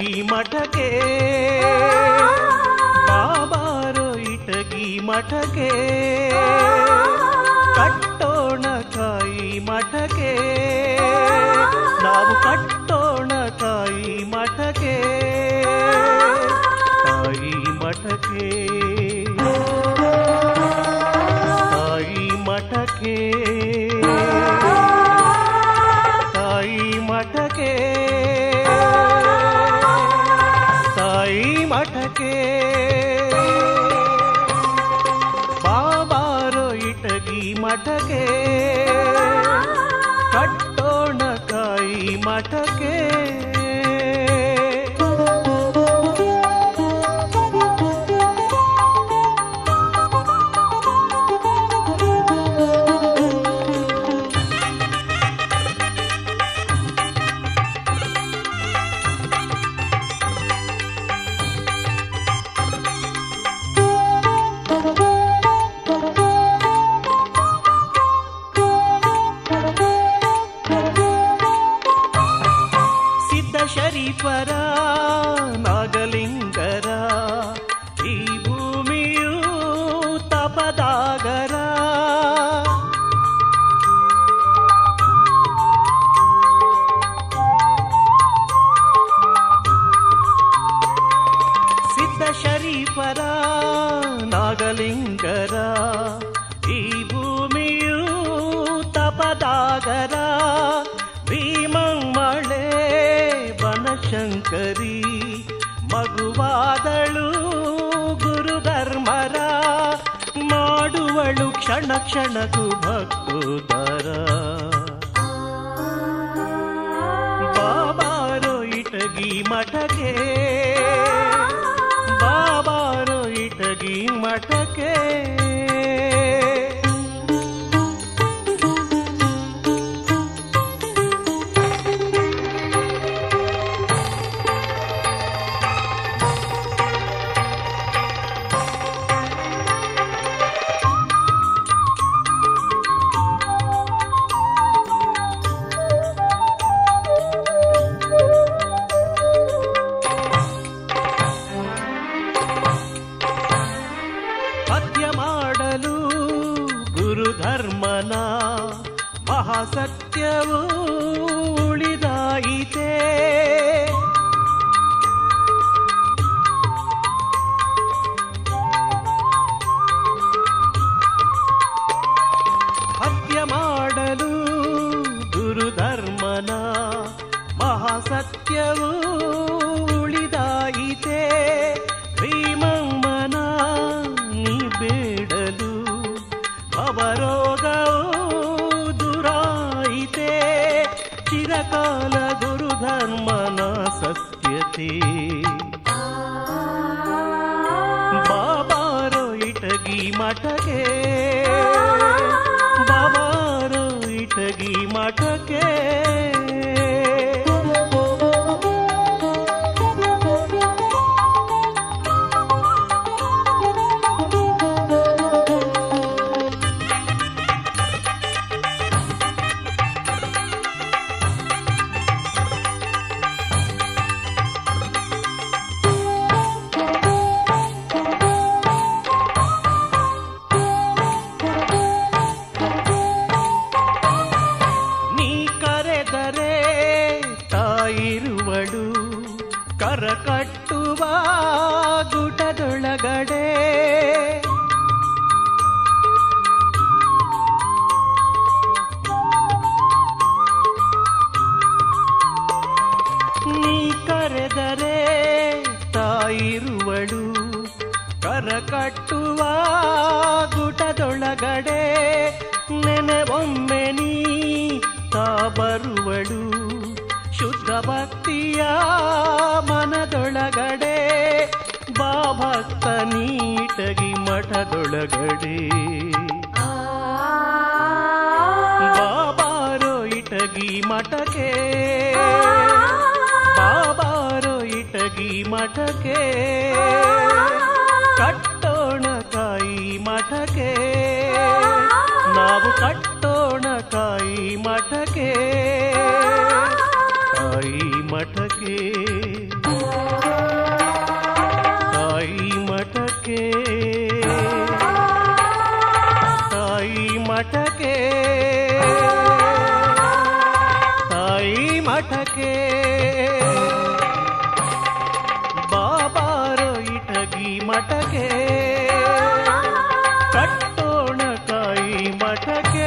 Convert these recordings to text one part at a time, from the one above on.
ಇಟಗಿ ಮಠಕ್ಕೆ ಬಾಬಾರೋ ಇಟಗಿ ಮಠಕ್ಕೆ ಕಟ್ಟೋಣ ಕಾಯಿ ಮಠಕ್ಕೆ ನಾವು ಕಟ್ಟೋಣ ಕಾಯಿ ಮಠಕ್ಕೆ ತಾಯಿ ಮಠಕ್ಕೆ ತಾಯಿ ಮಠಕ್ಕೆ ತಾಯಿ ಮಠಕ್ಕೆ ತಾಯಿ ಮಠಕ್ಕೆ ಬಾಬಾರೋ ಇಟಗಿ ಮಠಕ್ಕೆ ಕಟ್ಟೋಣ ಕಾಯಿ ಮಠಕ್ಕೆ ಶರೀಫರ ನಾಗಲಿಂಗರ ಈ ಭೂಮಿಯು ತಪದಾಗರ ಸಿದ್ಧ ಶರೀಫರ ನಾಗಲಿಂಗರ ಈ ಭೂಮಿಯು ತಪದಾಗರ ಭೀಮಂಮಳೆ ಬನಶಂಕರಿ ಮಗುವಾದಳು ಗುರುಧರ್ಮರ ಮಾಡುವಳು ಕ್ಷಣ ಕ್ಷಣಕ್ಕೂ ಭಕ್ತೋದರ ಬಾಬಾರೋ ಇಟಗಿ ಮಠಕ್ಕೆ ಬಾಬಾರೋ ಇಟಗಿ ಮಠಕ್ಕೆ ಧರ್ಮನ ಮಹಾಸತ್ಯವೂ ಉಳಿದಾಯಿತೆ ಹತ್ಯೆ ಮಾಡಲು ಗುರುಧರ್ಮನ ಮಹಾಸತ್ಯವೂ ಉಳಿದಾಯಿತೆ ಭೀಮಮ್ಮನ ನೀ ಬೇಡಲು ಅವರೋಗವು ದುರಾಯಿತೆ ಚಿರಕಾಲ ಗುರುಧರ್ಮನ ಸತ್ಯತೆ ಬಾಬಾರೋ ಇಟಗಿ ಮಠಕ್ಕೆ ಬಾಬಾರೋ ಇಟಗಿ ಮಠಕ್ಕೆ ಕರ ಕಟ್ಟುವ ಗುಟದೊಳಗಡೆ ನೀ ಕರೆದರೆ ತಾಯಿರುವಳು ಕರ ಕಟ್ಟುವ ಗುಟದೊಳಗಡೆ ನೆನೆವೊಮ್ಮೆ ನೀ ತಾ ಬರುವಳು ಶುದ್ಧ ಭಕ್ತಿಯ ಮನದೊಳಗಡೆ ಬಾ ಭಕ್ತ ನೀಟಗಿ ಮಠದೊಳಗಡೆ ಬಾಬಾರೋ ಇಟಗಿ ಮಠಕ್ಕೆ ಬಾಬಾರೋ ಇಟಗಿ ಮಠಕ್ಕೆ ಕಟ್ಟೋಣ ಕಾಯಿ ಮಠಕ್ಕೆ ನಾವು ಕಟ್ಟೋಣ ಕಾಯಿ ಮಠಕ್ಕೆ ತಾಯಿ ಮಠಕ್ಕೆ ಮಠಕ್ಕೆ ಬಾಬಾರೋ ಇಟಗಿ ಮಠಕ್ಕೆ ಕಟ್ಟೋಣ ಕಾಯಿ ಮಠಕ್ಕೆ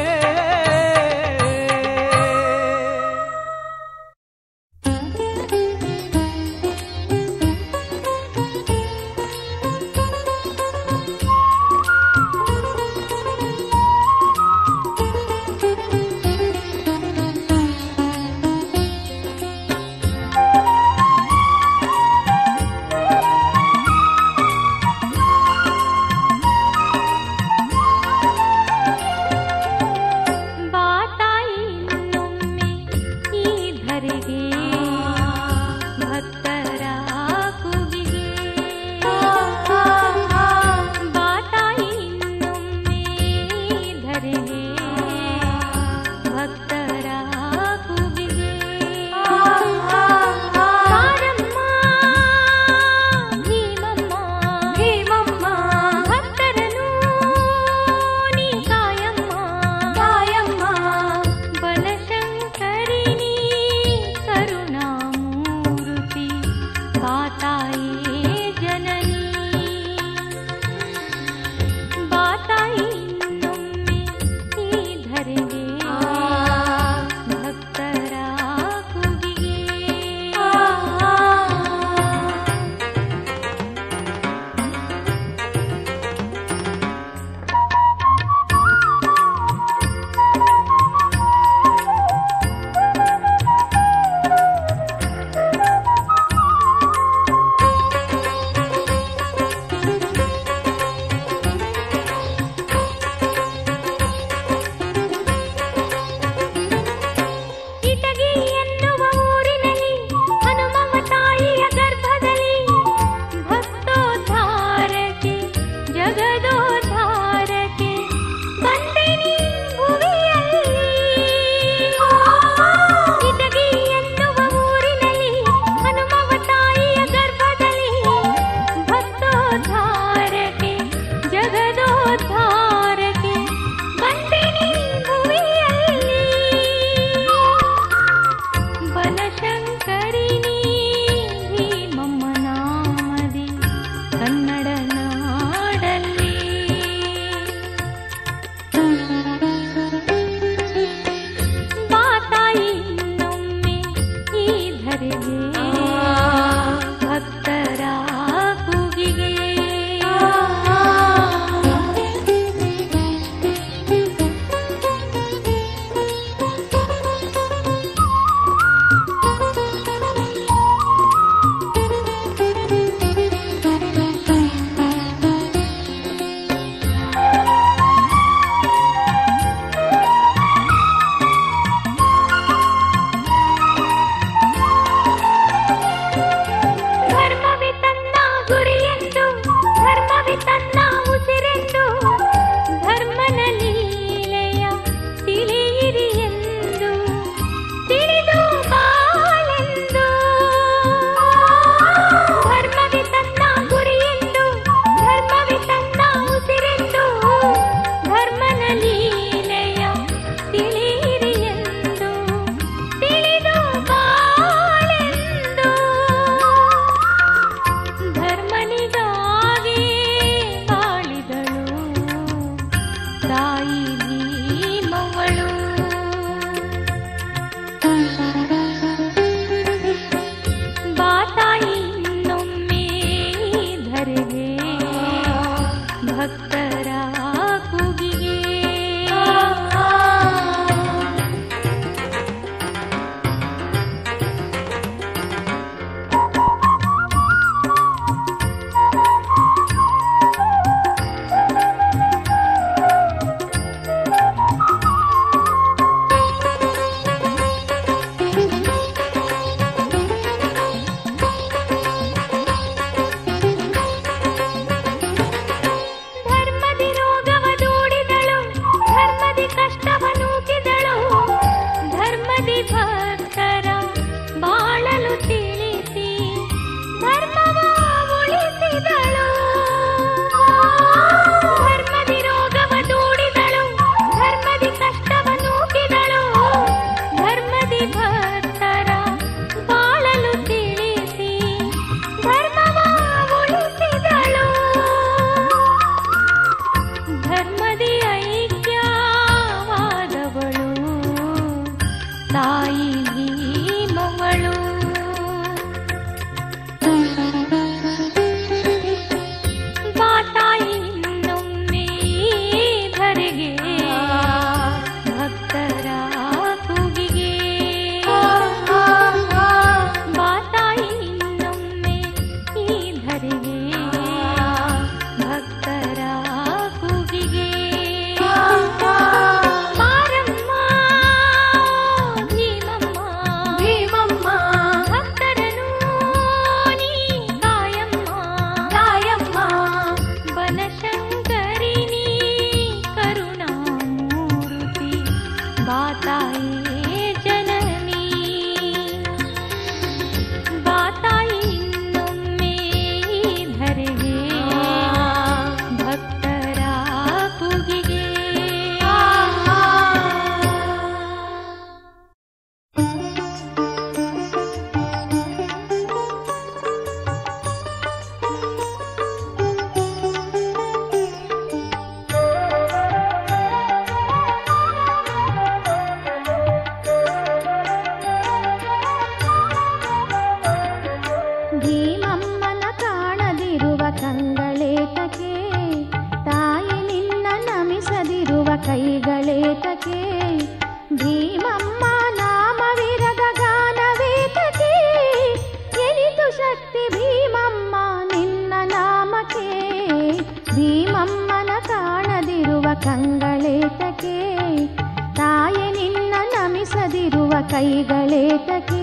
ಕಂಗಳೇತಕೆ, ತಾಯಿ ನಿನ್ನ ನಮಿಸದಿರುವ ಕೈಗಳೇತಕೆ.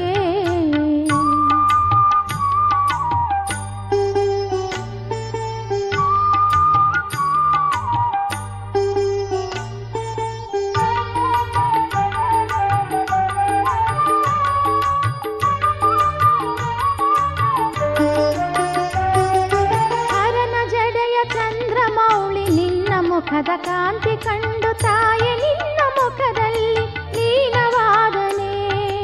ಮುಖದ ಕಾಂತಿ ಕಂಡು ತಾಯಿ ನಿನ್ನ ಮುಖದಲ್ಲಿ ಲೀನವಾದನೆ.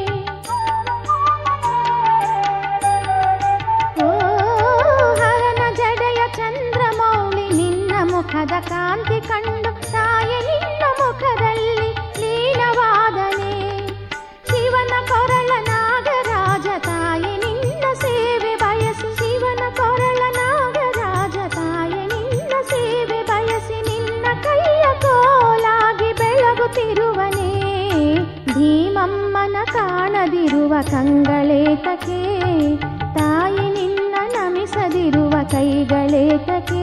ಓ ಹರನ ಜಡೆಯ ಚಂದ್ರಮೌಳಿ ನಿನ್ನ ಮುಖದ ಕಾಂತಿ ಕಂಡು ತಾಯಿ ನಿನ್ನ ಮುಖದಲ್ಲಿ ಲೀನವಾದನೆ. ಶಿವನ ಕೊರಳ ನಾಗರಾಜ ತಾಯಿ ನಿನ್ನ ಸೇವೆ ಬಯಸಿ, ಶಿವನ ಕೊರಳ ನಾಗರಾಜ ತಾಯಿ ನಿನ್ನ ಸೇವೆ ಬಯಸಿ ಕೈಯ ಕೋಲಾಗಿ ಬೆಳಗುತ್ತಿರುವನೇ. ಭೀಮಮ್ಮನ ಕಾಣದಿರುವ ಕಂಗಳೇತಕೆ, ತಾಯಿ ನಿನ್ನ ನಮಿಸದಿರುವ ಕೈಗಳೇತಕೆ.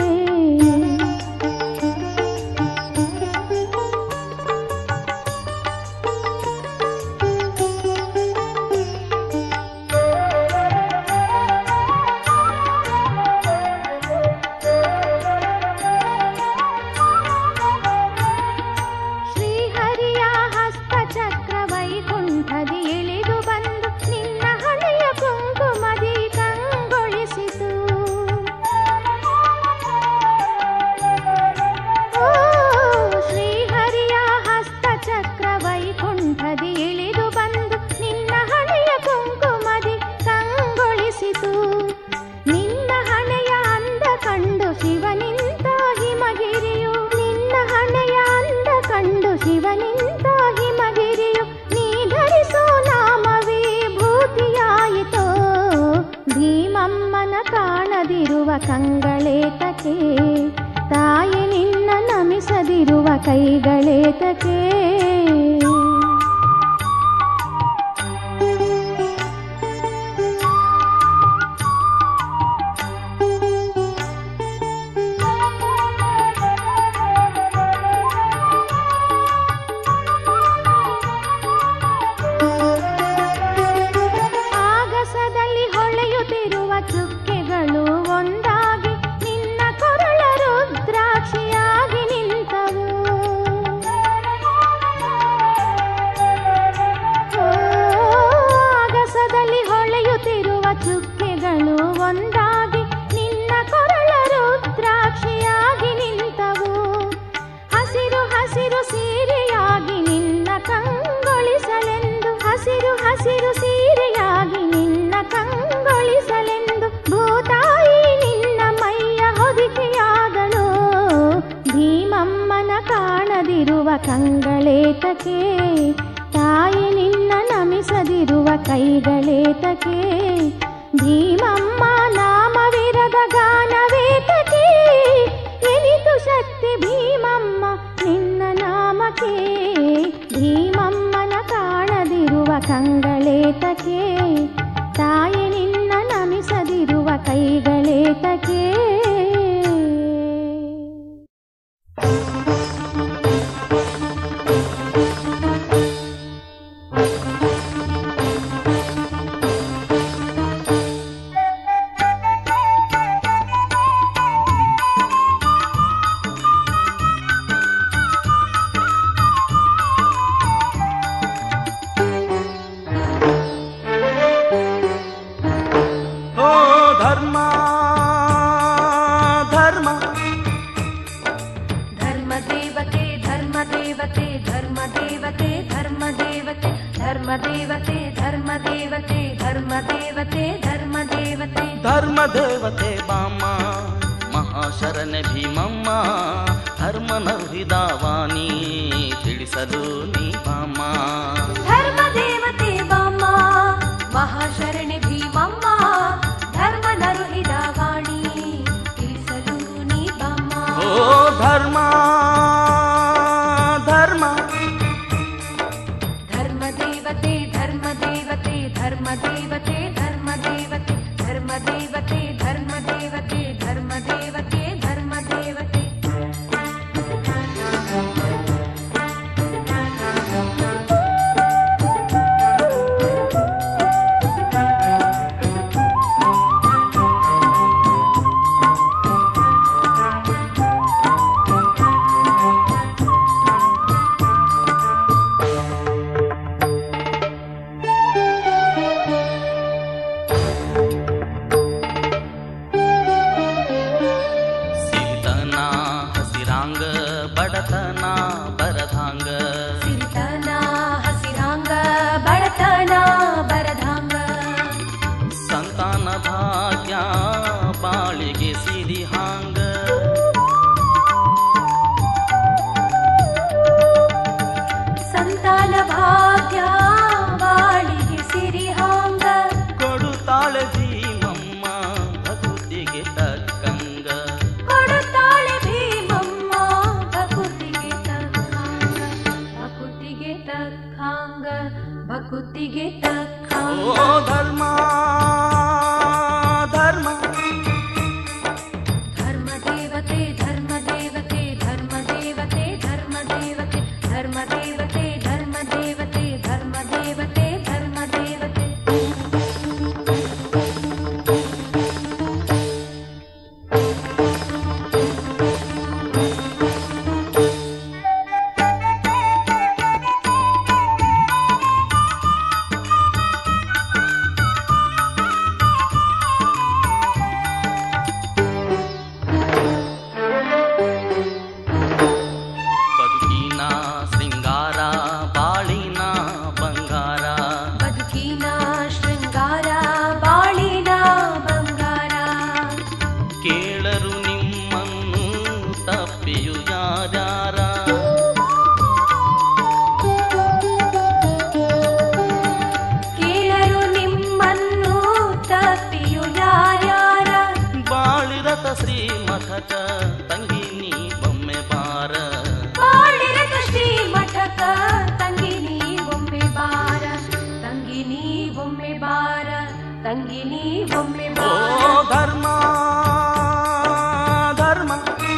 ಕಂಗಳೇತಕೆ, ತಾಯಿ ನಿನ್ನ ನಮಿಸದಿರುವ ಕೈಗಳೇತಕೆ. ಆಗಸದಲ್ಲಿ ಹೊಳೆಯುತ್ತಿರುವ ಚುಕ್ಕೆಗಳು ಒಂದಾಗಿ ನಿನ್ನ ಕೊರಳ ರುದ್ರಾಕ್ಷಿಯಾಗಿ ನಿಂತವು. ಆಗಸದಲ್ಲಿ ಹೊಳೆಯುತ್ತಿರುವ ಚುಕ್ಕೆಗಳು ಒಂದಾಗಿ ನಿನ್ನ ಕೊರಳ ರುದ್ರಾಕ್ಷಿಯಾಗಿ ನಿಂತವು. ಹಸಿರು ಹಸಿರು ಸೀರೆಯಾಗಿ ನಿನ್ನ ಕಂಗೊಳಿಸಲೆಂದು, ಹಸಿರು ಹಸಿರು ಸೀರೆಯಾಗಿ ನಿನ್ನ ಕಂಗೊಳಿಸಲೆಂದು ಭೂತಾಯಿ ನಿನ್ನ ಮೈಯ ಹೊದಿಕೆಯಾದಳು. ಭೀಮಮ್ಮನ ಕಾಣದಿರುವ ಕಂಗಳೇತಕೆ, ತಾಯಿ ನಿನ್ನ ನಮಿಸದಿರುವ ಕೈಗಳೇತಕೆ. ಭೀಮಮ್ಮ ನಾಮವಿರದ ಗಾನವೇತಕೆ, ಎನಿತು ಶಕ್ತಿ ಭೀಮಮ್ಮ ನಿನ್ನ ನಾಮಕ್ಕೆ. ಭೀಮಮ್ಮನ ಕಾಣದಿರುವ ಕಂಗಳೇತಕೆ, ತಾಯಿ ನಿನ್ನ ನಮಿಸದಿರುವ ಕೈಗಳೇತಕೆ. ಧರ್ಮದೇವತೆ ಬಾಮ ಮಹಾಶರಣ ಭೀಮಮ್ಮ, ಧರ್ಮನರ್ಹಿದಾವಾನಿ ತಿಳಿಸಲು ನೀ ಬಾಮ. ಧರ್ಮದೇವತೆ ಬಾಮ ಮಹಾಶರಣ ಭೀಮಮ್ಮ, ಧರ್ಮನರ್ಹಿದಾವಾನಿ ತಿಳಿಸಲು ನೀ ಬಾಮ. ಓ ಧರ್ಮ ಧರ್ಮ ಧರ್ಮದೇವತೆ ಧರ್ಮದೇವತೆ ಧರ್ಮದೇವತೆ ಧರ್ಮದೇವತೆ ಧರ್ಮದೇವತೆ ಧರ್ಮದೇವತೆ ಧರ್ಮದೇವತೆ ಧರ್ಮದೇವತೆ. ಧರ್ಮ ಧರ್ಮ ಧರ್ಮ ದೇವತೆ ಧರ್ಮ ದೇವತೆ ಧರ್ಮ ದೇವತೆ ಧರ್ಮ ದೇವತೆ ಧರ್ಮ ದೇವತೆ ಧರ್ಮ ದೇವತೆ ಧರ್ಮ ದೇವತೆ ಧರ್ಮ ದೇವತೆ ಬದುಕಿನ ಶೃಂಗಾರ ಬಾಳಿನ ಬಂಗಾರ ಬದುಕಿನ ಶೃಂಗಾರ ಬಾಳಿನ ಬಂಗಾರ ಕೇಳರು ನಿಮ್ಮನ್ನು ತಪ್ಪಿಯು ಯಾರ್ಯಾರ ಕೇಳರು ನಿಮ್ಮನ್ನು ತಪ್ಪಿಯು ಯಾರ್ಯಾರ ಬಾಳಿರತ ಶ್ರೀಮಠಕ ತಂಗಿ ನೀ ಬೊಮ್ಮೆ ಬಾರ ಬಾಳಿರದ ಶ್ರೀ ಮಠಕ ತಂಗಿ ನೀ ಒಮ್ಮೆ ಬಾರ ತಂಗಿ ನೀ ಒಮ್ಮೆ ಬಾರ ತಂಗಿ ನೀ ಒಮ್ಮೆ ಓ ಬಾರ ಧರ್ಮ ಧರ್ಮ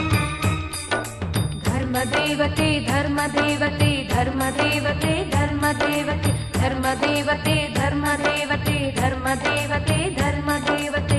ಧರ್ಮ ದೇವತೆ ಧರ್ಮ ದೇವತೆ ಧರ್ಮ ದೇವತೆ ಧರ್ಮ ದೇವತೆ ಧರ್ಮ ದೇವತೆ ಧರ್ಮ ದೇವತೆ ಧರ್ಮ ದೇವತೆ ಧರ್ಮ ದೇವತೆ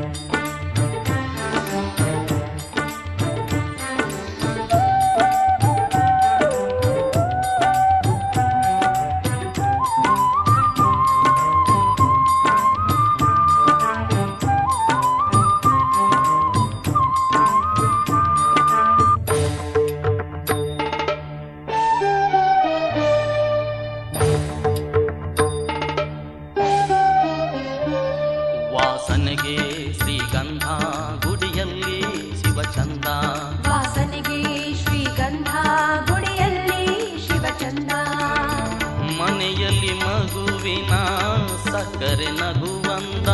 ವಾಸನೆಗೆ ಶ್ರೀಗಂಧ ಗುಡಿಯಲ್ಲಿ ಶಿವಚಂದ ವಾಸನೆಗೆ ಶ್ರೀಗಂಧ ಗುಡಿಯಲ್ಲಿ ಶಿವಚಂದ ಮನೆಯಲ್ಲಿ ಮಗುವಿನ ಸಕ್ಕರೆ ನಗುವಂದ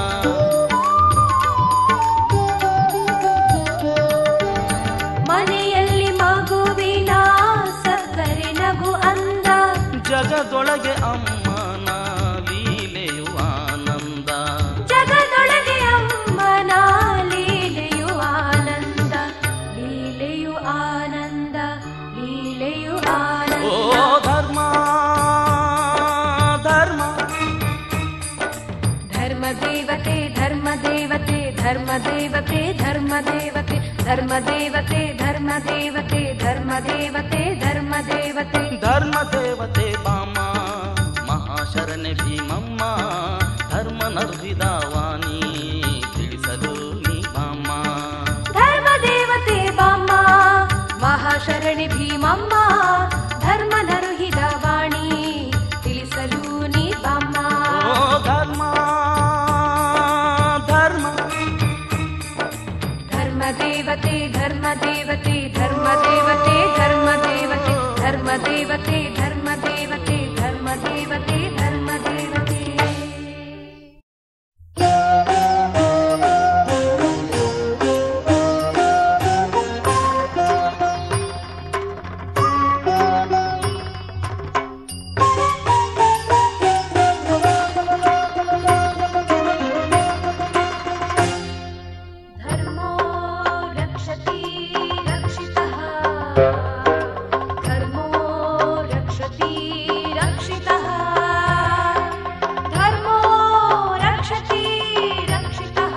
ಮನೆಯಲ್ಲಿ ಮಗುವಿನ ಸಕ್ಕರೆ ನಗು ಅಂದ ಜಗದೊಳಗೆ ಅಮ್ಮನ ಲೀಲೆಯು ಆನಂದ ಜಗದೊಳಗೆ ಅಮ್ಮನ ಲೀಲೆಯು ಆನಂದ ಲೀಲೆಯು ಆನಂದ ಲೀಲೆಯು ಓ ಆನಂದ ಧರ್ಮ ಧರ್ಮ ಧರ್ಮ ದೇವತೆ ಧರ್ಮ ದೇವತೆ ಧರ್ಮ ದೇವತೆ ಧರ್ಮ ದೇವತೆ ಧರ್ಮ ದೇವತೆ ಧರ್ಮ ದೇವತೆ ಧರ್ಮ ದೇವತೆ ಧರ್ಮ ದೇವತೆ ಧರ್ಮ ದೇವತೆ ಬಾಮ ಮಹಾಶರಣ ಭೀಮಮ್ಮ ಧರ್ಮ ನರ್ಹಿದ ವಾಣಿ ತಿಳಿಸಲು ನೀ ಬಾಮ ಧರ್ಮ ದೇವತೆ ಬಾಮ್ಮ ಮಹಾಶರಣಿ ಭೀಮಮ್ಮ ಧರ್ಮ ನರುಹಿದ ವಾಣಿ ತಿಳಿಸಲು ನೀ ಬಾಮ್ಮ ಓ ಧರ್ಮ ಧರ್ಮ ಧರ್ಮ ದೇವತೆ ಧರ್ಮ ದೇವತೆ ಧರ್ಮ ದೇವತೆ ಧರ್ಮ ದೇವತೆ ಧರ್ಮ ದೇವತೆ ಧರ್ಮ ದೇವತೆ ಧರ್ಮ ದೇವತೆ ಧರ್ಮ ದೇವತೆ ಧರ್ಮೋ ರಕ್ಷತಿ ರಕ್ಷಿತಃ ಧರ್ಮೋ ರಕ್ಷತಿ ರಕ್ಷಿತಃ ಧರ್ಮೋ ರಕ್ಷತಿ ರಕ್ಷಿತಃ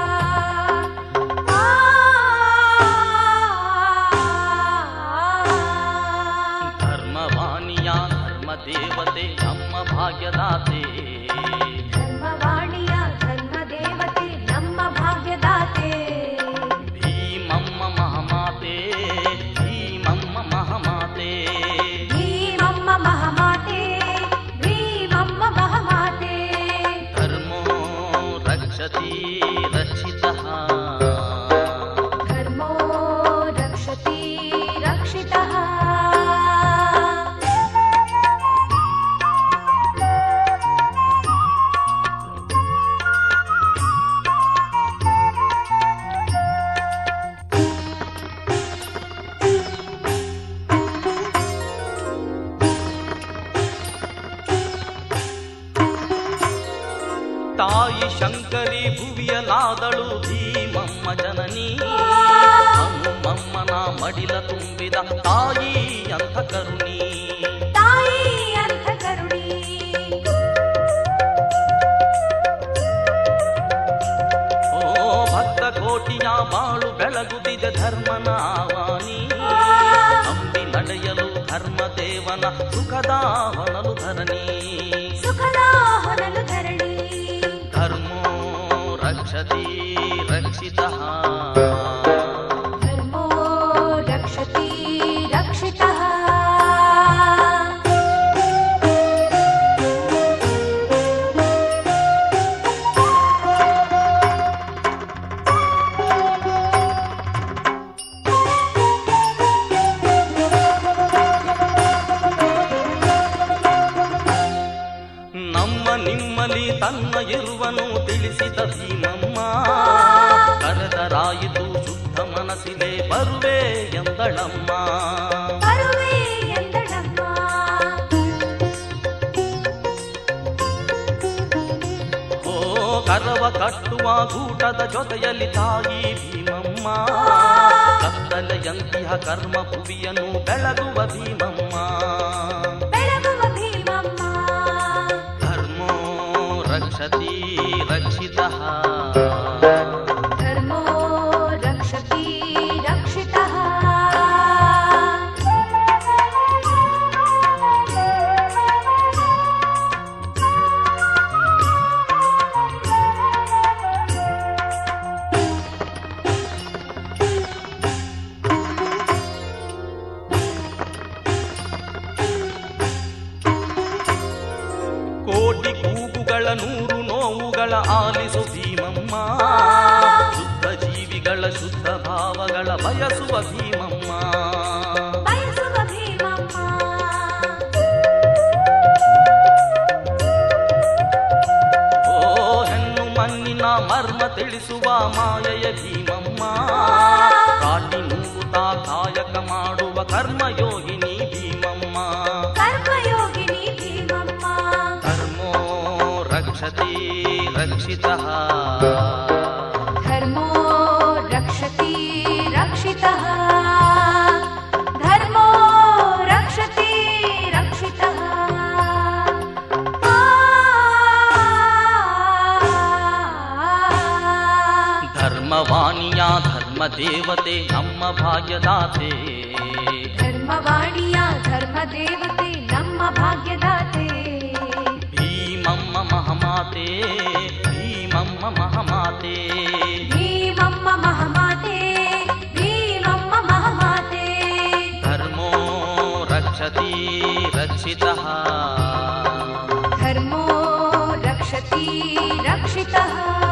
ಧರ್ಮವಾಣಿಯ ಧರ್ಮ ದೇವತೆ ನಮ್ಮ ಭಾಗ್ಯದಾತೆ ಧರ್ಮವಾಣಿಯ ಧರ್ಮ ದೇವತೆ ನಮ್ಮ ಭಾಗ್ಯದಾತೆ ಭೀಮಮ್ಮ ಮಹಾಮಾತೆ ಭೀಮಮ್ಮ ಮಹಾಮಾತೆ ಭೀಮಮ್ಮ ಮಹಾಮಾತೆ ಭೀಮಮ್ಮ ಮಹಾಮಾತೆ ಧರ್ಮೋ ರಕ್ಷತಿ ರಕ್ಷಿತಃ ಧರ್ಮೋ ರಕ್ಷತಿ ರಕ್ಷಿತಃ ತಾಯಿ ಶಂಕರಿ ಭುವಿಯಲಾದಳು ಭೀಮಮ್ಮ ಜನನಿ. ಹನುಮಮ್ಮನ ಮಡಿಲ ತುಂಬಿದ ತಾಯಿ ಅಂತ ಕರುಣಿ. ತಾಯಿ ಅಂತ ಕರುಣಿ. ಓ ಭಕ್ತ ಕೋಟಿಯ ಬಾಳು ಬೆಳಗುತ್ತಿದೆ ಧರ್ಮನ ವಾಣಿ. ನಂಬಿ ನಡೆಯಲು ಧರ್ಮದೇವನ ಸುಖದ ಹೊನಲು ಧರಣಿ. ಸುಖದ ಹೊನಲು ಧರಣಿ. ಧರ್ಮೋ ರಕ್ಷತಿ ರಕ್ಷಿತಃ. ಧರ್ಮೋ ರಕ್ಷತಿ ರಕ್ಷಿತಃ. ತನ್ನ ಇರುವನು ತಿಳಿಸಿದ ಭೀಮಮ್ಮ. ಕರೆದರಾಯಿತು ಶುದ್ಧ ಮನಸ್ಸಿಲೆ ಬರುವೆ ಎಂದಳಮ್ಮ. ಬರುವೆ ಎಂದಳಮ್ಮ. ಓ ಕರವ ಕಟ್ಟುವ ಗೂಟದ ಜೊತೆಯಲ್ಲಿ ತಾಯಿ ಭೀಮಮ್ಮ. ಕತ್ತಲೆಯಂತಿಹ ಕರ್ಮ ಭುವಿಯನ್ನು ಬೆಳಗುವ ಭೀಮಮ್ಮ. ಬೆಳಗುವ ಭೀಮಮ್ಮ. ರಕ್ಷತಿ ರಕ್ಷಿತಃ. ಧರ್ಮೋ ರಕ್ಷತಿ ರಕ್ಷಿತಃ. ಕೋಟಿ ಕೂಗುಗಳ ನೂರು ನೋವುಗಳ ಆಲಿಸು ಭೀಮಮ್ಮ. ಶುದ್ಧ ಜೀವಿಗಳ ಶುದ್ಧ ಭಾವಗಳ ಬಯಸುವ ಭೀಮಮ್ಮ. ಬಯಸುವ ಭೀಮಮ್ಮ. ಓ ಹೆಣ್ಣು ಮಣ್ಣಿನ ಮರ್ಮ ತಿಳಿಸುವ ಮಾಯೆಯ ಭೀಮಮ್ಮ. ಕಾಟಿ ನೂಗುತ್ತಾ ಕಾಯಕ ಮಾಡುವ ಕರ್ಮಯೋಗಿನಿ ಭೀಮಮ್ಮ. ಕರ್ಮಯೋಗಿನಿ ಭೀಮಮ್ಮ. ಧರ್ಮೋ ರಕ್ಷತಿ ರಕ್ಷಿತಃ. ಧರ್ಮೋ ರಕ್ಷತಿ ರಕ್ಷಿತಃ. ಧರ್ಮೋ ರಕ್ಷತಿ ರಕ್ಷಿತಃ. ಧರ್ಮವಾಣಿಯ ಧರ್ಮ ದೇವತೆ ನಮ್ಮ ಭಾಗ್ಯದಾತೆ. ಧರ್ಮವಾಣಿಯ ಧರ್ಮ ದೇವತೆ ನಮ್ಮ ಭಾಗ್ಯದಾತೆ. ಭೀಮಮ್ಮ ಮಹಮಾತೆ. ಭೀಮಮ್ಮ ಮಹಮಾತೆ. ಭೀಮಮ್ಮ ಮಹಮಾತೆ. ಭೀಮಮ್ಮ ಮಹಮಾತೆ. ಧರ್ಮೋ ರಕ್ಷತಿ ರಕ್ಷಿತಃ. ಧರ್ಮೋ ರಕ್ಷತಿ ರಕ್ಷಿತಃ.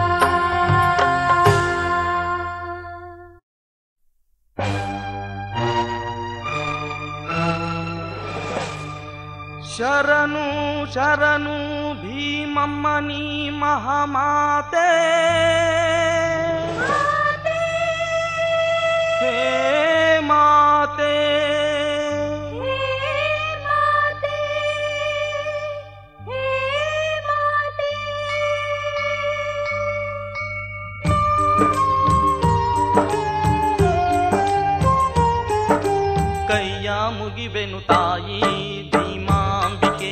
ಶರಣು ಶರಣು ಭೀಮಮ್ಮ ನೀ ಮಹಾಮಾತೆ. ಹೇ ಮಾತೆ. ಕೈಯ ಮುಗಿವೆನು ತಾಯಿ ಭೀಮಾಂಬಿಕೆ.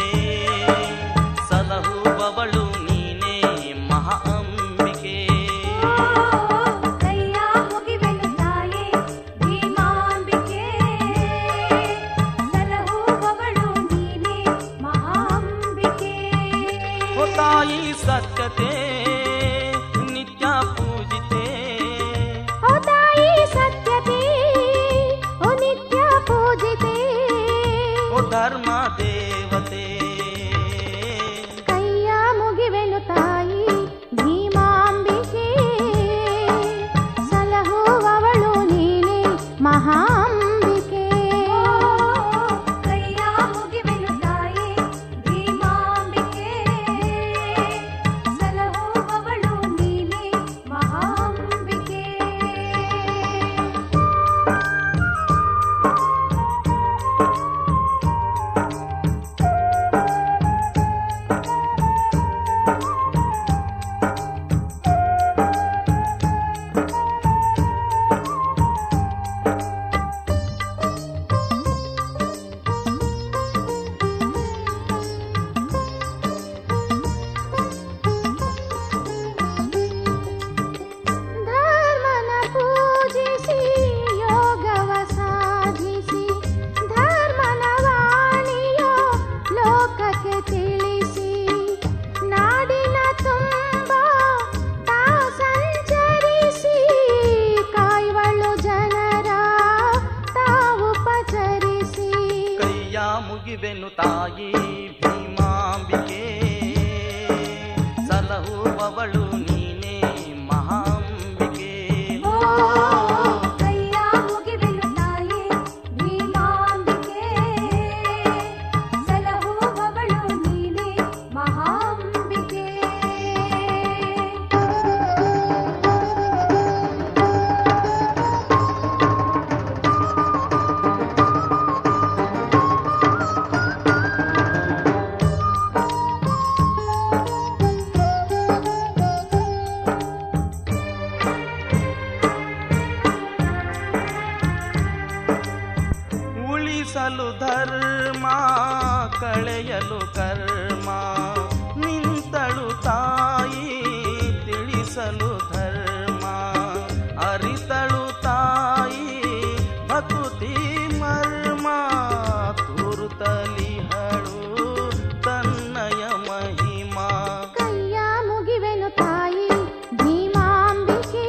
ಸಲಹುವವಳು ನೀನೇ ಮಹಾ ಅಂಬಿಕೆ. ಕೈಯ ಮುಗಿವೆನು ತಾಯೇ ಭೀಮಾಂಬಿಕೆ. ಸಲಹುವವಳು ನೀನೇ ಮಹಾಂಬಿಕೆ. ಓ ತಾಯಿ ಸತ್ಯತೆ ನಿತ್ಯ ಪೂಜಿತೆ. ಓ ತಾಯಿ ಸತ್ಯತೆ ಓ ನಿತ್ಯ ಪೂಜಿತೆ. ಓ ಧರ್ಮ ದೇವತೆ. ಕೈಯ ಮುಗಿವೆನು ತಾಯಿ ಭೀಮಾಂಬಿಕೆ. ಸಲಹುವವಳು ನೀನೆ ಮಹಾಂಬಿಕೆ. ಕೈಯ ಮುಗಿವೆನು ತಾಯೇ ಭೀಮಾಂಬಿಕೆ. ಸಲಹುವವಳು ಮುಗಿವೆನು ತಾಯಿ ಭೀಮಾಂಬಿಕೆ ಸಲಹುವವಳು ನೀನೇ ಮಹಾಂಬಿಕೆ. ಕೈಯ ಮುಗಿವೆನು ತಾಯಿ ಭೀಮಾಂಬಿಕೆ ಸಲಹುವವಳು ನೀನೇ ಮಹಾಂಬಿಕೆ. ಉಳಿಸಲು ಧರ್ಮ ಕಳೆಯಲು ಕರ್ಮ ನಿಂತಳು ತಾಯಿ ತಿಳಿಸಲು ಧರ್ಮ ಅರಿತಳು ತಾಯಿ ಭಕ್ತಿ ಮರ್ಮ ತೋರುತ್ತಲಿಹಳು ತನ್ನಯ ಮಹಿಮಾ. ಕೈಯ ಮುಗಿವೆನು ತಾಯಿ ಭೀಮಾಂಬಿಕೆ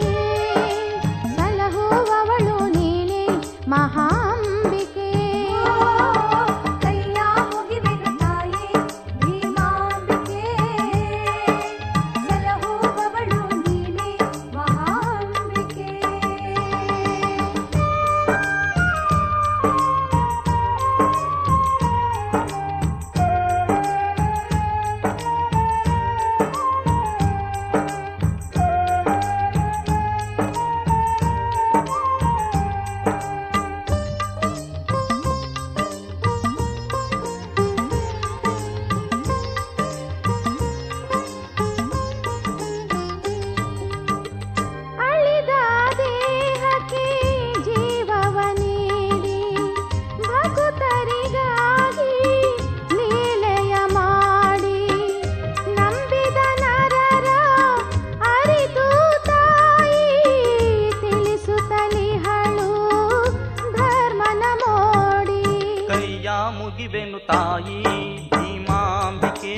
ಸಲಹುವವಳು ನೀನೇ ಮಹಾಂಬಿಕೆ. ಕೈಯ ಮುಗಿವೆನು ತಾಯಿ ಭೀಮಾಂಬಿಕೆ ಸಲಹುವವಳು ನೀನೇ ಮಹಾಂಬಿಕೆ. ಅಳಿದ ದೇಹಕ್ಕೆ ಜೀವವ ನೀಡಿ ಭಕ್ತರಿಗಾಗಿ ಲೀಲೆಯ ಮಾಡಿ ನಂಬಿದ ನರರ ಅರಿತು ತಾಯಿ ತಿಳಿಸುತ್ತಲಿಹಳು ಧರ್ಮನ ಮೋಡಿ. ಕೈಯ ಮುಗಿವೆನು ತಾಯಿ ಭೀಮಾಂಬಿಕೆ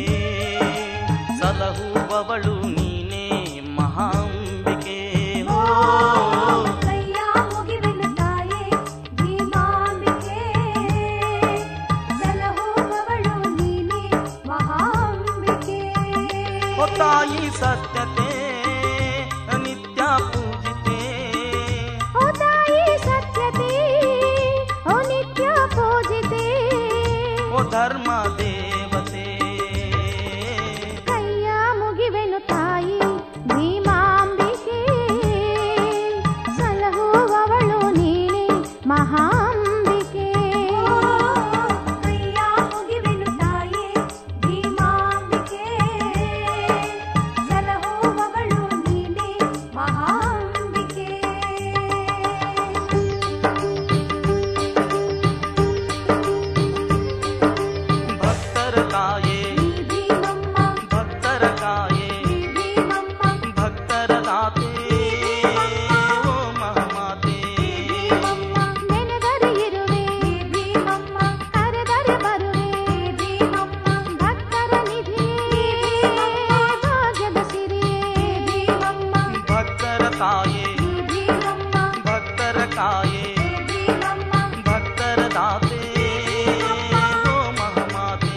ಸಲಹುವವಳು ನೀನೇ ಮಹಾಂಬಿಕೆ. ಕೈಯ ಮುಗಿವೆನು ತಾಯಿ ಭೀಮಾಂಬಿಕೆ ಸಲಹುವವಳು ನೀನೇ ಮಹಾಂಬಿಕೆ. ಓ ತಾಯಿ ಸತ್ಯತೆ ನಿತ್ಯ ಪೂಜಿತೆ ಓ ತಾಯಿ ಸತ್ಯತೆ ಓ ನಿತ್ಯ ಪೂಜಿತೆ. ಓ ಧರ್ಮ ದೇವತೆ. ಕೈಯ ಮುಗಿವೆನು ತಾಯಿ ಭೀಮಾಂಬಿಕೆ ಸಲಹುವವಳು ನೀನೇ ಮಹಾಂಬಿಕೆ. ಕೈಯ ಮುಗಿವೆನು ತಾಯಿ ಭೀಮಾಂಬಿಕೆ ಸಲಹುವವಳು ನೀನೇ ಮಹಾಂಬಿಕೆ. ಭಕ್ತರ ಕಾಯೇ ಭೀಮಮ್ಮ ಭಕ್ತರ ಕಾಯೇ ಭೀಮಮ್ಮ ಭಕ್ತರ ದಾತೆ ಓ ಮಹಾಮಾತೆ. ಭೀಮಮ್ಮ ನೆನೆದರೆ ಇರುವೆ ಭೀಮಮ್ಮ ಕರೆದರೆ ಬರುವೆ ಭೀಮಮ್ಮ ಭಕ್ತರ ನಿಧಿಯೇ ಭಾಗ್ಯದ ಸಿರಿಯೇ. ಭೀಮಮ್ಮ ಭಕ್ತರ ಕಾಯೇ ಭೀಮಮ್ಮ ಭಕ್ತರ ಕಾಯೇ ಭೀಮಮ್ಮ ಭಕ್ತರ ದಾತೆ ಓ ಮಹಾಮಾತೆ.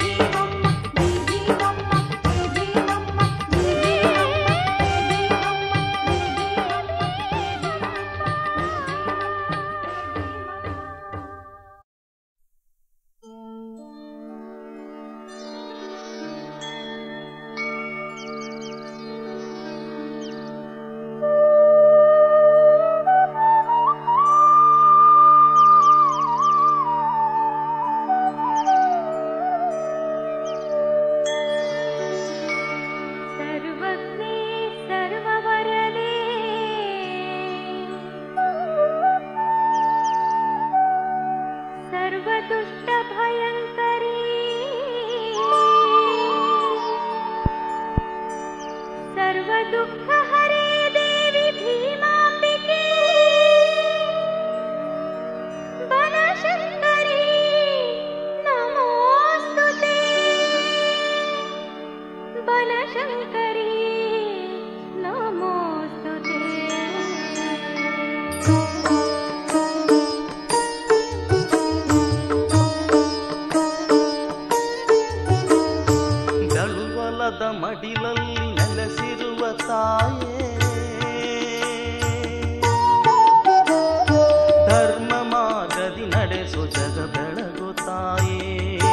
ಸರ್ವಜ್ಞೆ ಸರ್ವವರನೇ ಸರ್ವದುಷ್ಟ ಭಯಂಕರಿ ಸರ್ವದುಃಖ ಹರೇ ದೇವಿ ಭೀಮಾಂಬಿಕೆ ಬನಶಂಕರಿ ನಮೋಸ್ತುತೇ. ಬನಶಂಕರಿ ನಮೋಸ್ತುತೇ. ಮಡಿಲಲ್ಲಿ ನೆಲೆಸಿರುವ ತಾಯೇ, ಧರ್ಮ ಮಾರ್ಗದಿ ನಡೆಸು ಜಗ ಬೆಳಗು ತಾಯೇ.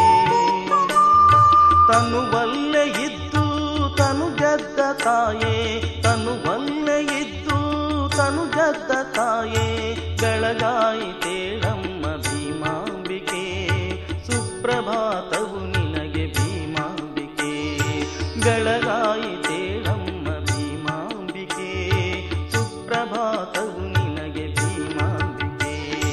ತನುವಲ್ಲೇ ಇದ್ದು ತನು ಗೆದ್ದ ತಾಯೇ, ತನುವಲ್ಲೇ ಇದ್ದು ತನು ಗೆದ್ದ ತಾಯೇ, ಬೆಳಗಾಯಿತೇಳಮ್ಮ ಭೀಮಾಂಬಿಕೆ. ಸುಪ್ರಭಾತವು ನಿನಗೆ ಭೀಮಾಂಬಿಕೆ, ಬೆಳಗಾಯಿತೇಳಮ್ಮ ಭೀಮಾಂಬಿಕೆ. ಸುಪ್ರಭಾತವು ನಿನಗೆ ಭೀಮಾಂಬಿಕೆ.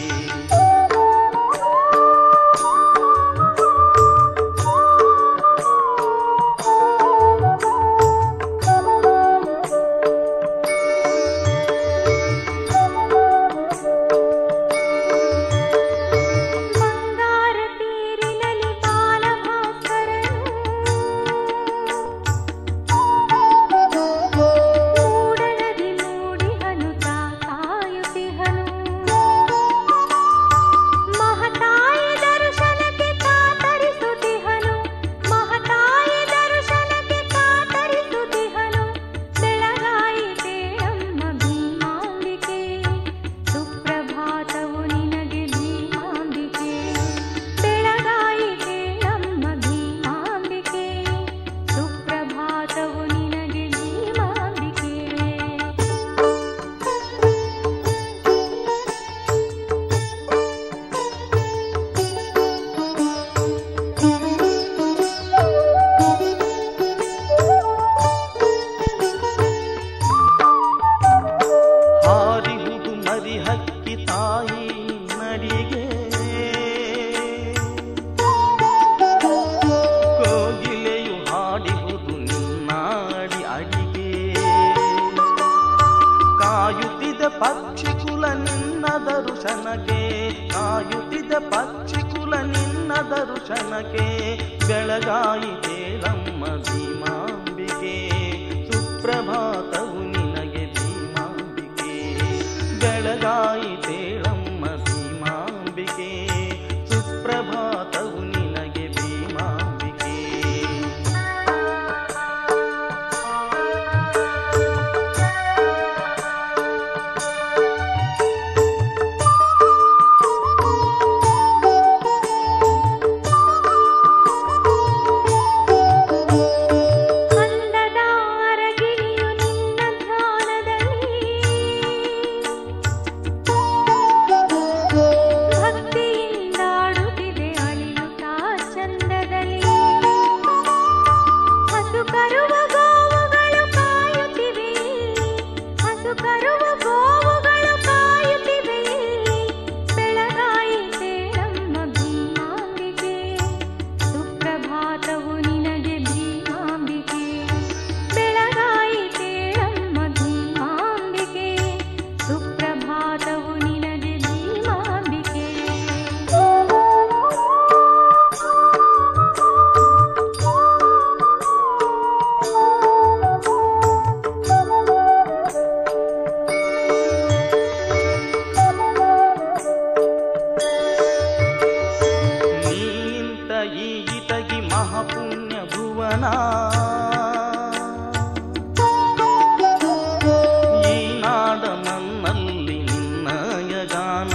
ಪಕ್ಷಿಕುಲ ನಿನ್ನ ದರ್ಶನಕ್ಕೆ, ಕಾಯುತ್ತಿದ್ದ ಪಕ್ಷಿಕುಲ ನಿನ್ನ ದರ್ಶನಕ್ಕೆ, ಬೆಳಗಾಯಿತೇಳಮ್ಮ ಭೀಮಾಂಬಿಕೆ. ಸುಪ್ರಭಾತವು ನಿನಗೆ ಭೀಮಾಂಬಿಕೆ, ಬೆಳಗಾಯಿತೇಳಮ್ಮ ಭೀಮಾಂಬಿಕೆ. ಸುಪ್ರಭಾತವು ನಿನಗೆ ಭೀಮಾಂಬಿಕೆ. ಈ ನಾಡ ಮನ್ನಲ್ಲಿ ನಿನ್ನಯ ಗಾನ,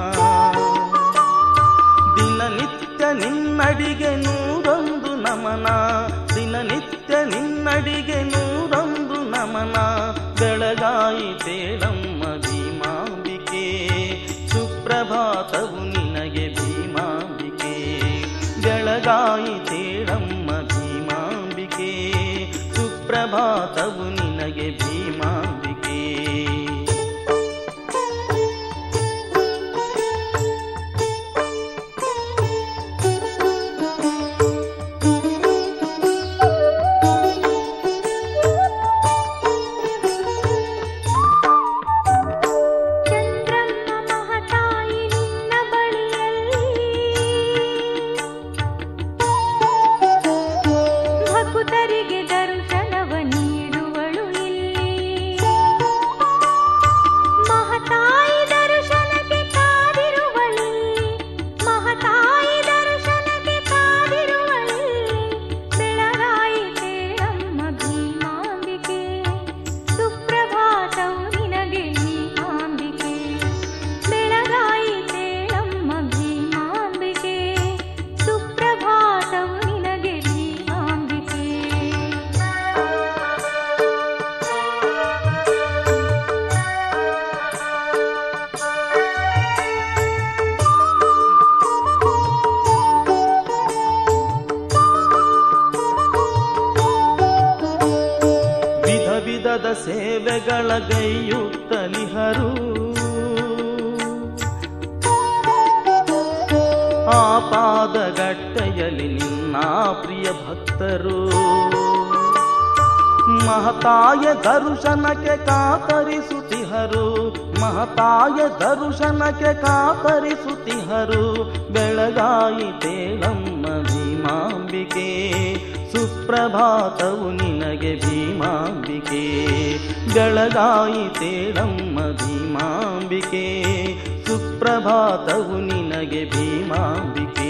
ದಿನನಿತ್ಯ ನಿನ್ನಡಿಗೆ ನೂರೊಂದು ನಮನ, ದಿನನಿತ್ಯ ನಿನ್ನಡಿಗೆ ನೂರೊಂದು ನಮನ. ಬೆಳಗಾಯಿತೇಳಮ್ಮ ಭೀಮಾಂಬಿಕೆ, ಸುಪ್ರಭಾತವು ನಿನಗೆ ಭೀಮಾಂಬಿಕೆ. ಬೆಳಗಾಯಿತೇಳಮ್ಮ ಭೀಮಾಂಬಿಕೆ, ಸುಪ್ರಭಾತವು ನಿನಗೆ ಭೀಮಾಂಬಿಕೆ. ಭಕ್ತರಿಗೆ ದರ್ಶನವ ನೀಡುವಳು ಇಲ್ಲಿ. ದುರ್ಗದ ಸೇವೆಗಳ ಗೈಯುತ್ತಲಿಹರು. ಆ ಪಾದಗಟ್ಟೆಯಲ್ಲಿ ನಿನ್ನ ಪ್ರಿಯ ಭಕ್ತರು ಮಹತಾಯ ದರ್ಶನಕ್ಕೆ ಕಾತರಿಸುತ್ತಿಹರು. ಮಹತಾಯ ದರ್ಶನಕ್ಕೆ ಕಾತರಿಸುತ್ತಿಹರು. ಬೆಳಗಾಯಿತೇಳಮ್ಮ ಭೀಮಾಂಬಿಕೆ, ಸುಪ್ರಭಾತವು ನಿನಗೆ ಭೀಮಾಂಬಿಕೆ. ಬೆಳಗಾಯಿತೇಳಮ್ಮ ಭೀಮಾಂಬಿಕೆ, ಸುಪ್ರಭಾತವು ನಿನಗೆ ಭೀಮಾಂಬಿಕೆ.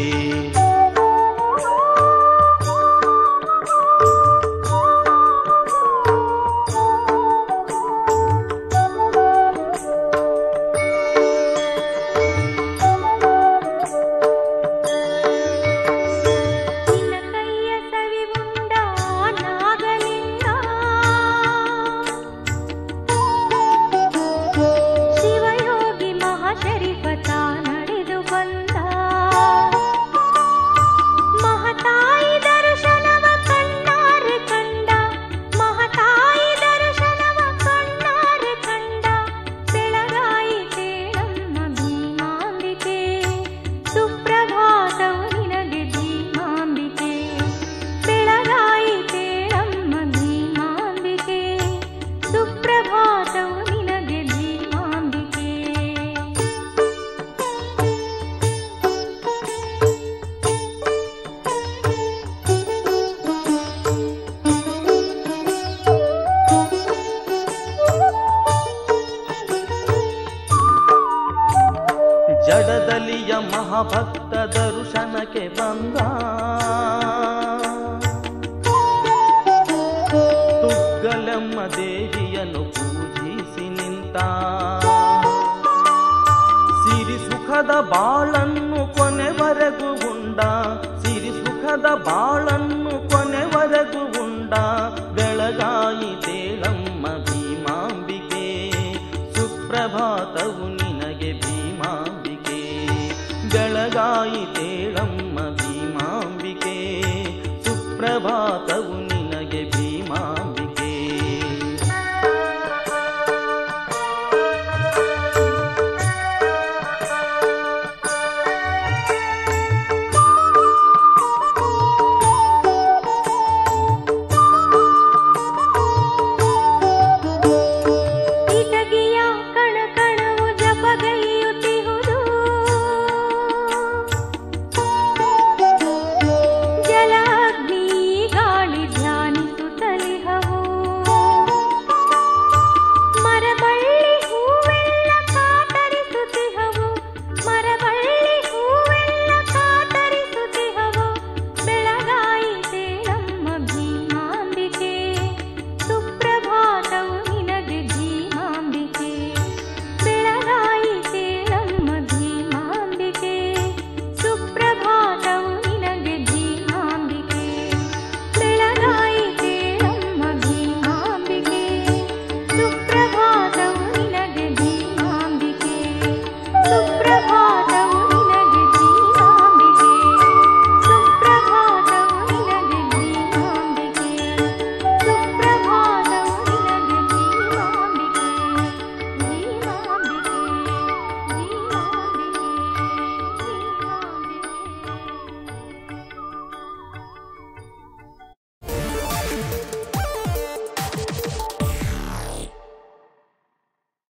ಜಡದಲಿಯ ಮಹಾಭಕ್ತ ದರ್ಶನಕ್ಕೆ ಬಂದ. ತುಗ್ಗಲಮ್ಮ ದೇವಿಯನ್ನು ಪೂಜಿಸಿ ನಿಂತ. ಸಿರಿ ಸುಖದ ಬಾಳನ್ನು ಕೊನೆವರೆಗೂ ಉಂಡ. ಸಿರಿ ಸುಖದ ಬಾಳನ್ನು ಕೊನೆವರೆಗೂ ಉಂಡ. ಬೆಳಗಾಯಿತೇಳಮ್ಮ ಭೀಮಾಂಬಿಕೆ, ಸುಪ್ರಭಾತವು ನಿನಗೆ ಭೀಮಾಂಬಿಕೆ. ಬೆಳಗಾಯಿತೇಳಮ್ಮ ಭೀಮಾಂಬಿಕೆ, ಸುಪ್ರಭಾತವು